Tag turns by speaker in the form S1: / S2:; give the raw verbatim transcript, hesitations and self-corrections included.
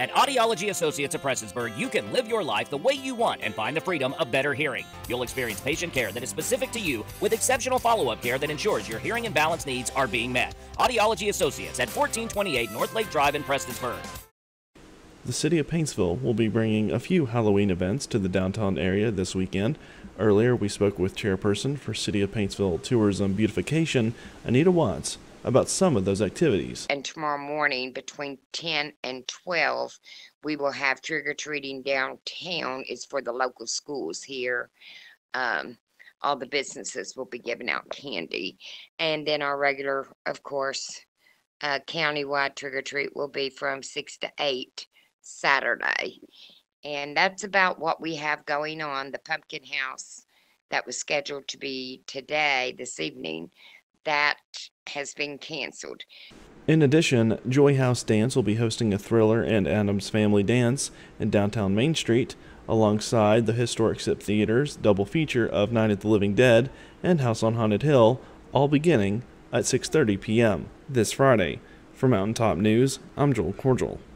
S1: At Audiology Associates of Prestonsburg, you can live your life the way you want and find the freedom of better hearing. You'll experience patient care that is specific to you with exceptional follow-up care that ensures your hearing and balance needs are being met. Audiology Associates at fourteen twenty-eight North Lake Drive in Prestonsburg.
S2: The City of Paintsville will be bringing a few Halloween events to the downtown area this weekend. Earlier, we spoke with Chairperson for City of Paintsville Tourism Beautification, Anita Watts, about some of those activities.
S3: And tomorrow morning between ten and twelve, we will have trick-or-treating downtown. It's for the local schools here. Um, all the businesses will be giving out candy. And then our regular, of course, uh, countywide trick-or-treat will be from six to eight Saturday. And that's about what we have going on. The pumpkin house that was scheduled to be today, this evening, that has been canceled.
S2: In addition, Joy House Dance will be hosting a Thriller and Addams Family Dance in downtown Main Street, alongside the historic Sip Theater's double feature of Night of the Living Dead and House on Haunted Hill, all beginning at six thirty p m this Friday. For Mountaintop News, I'm Joel Cordial.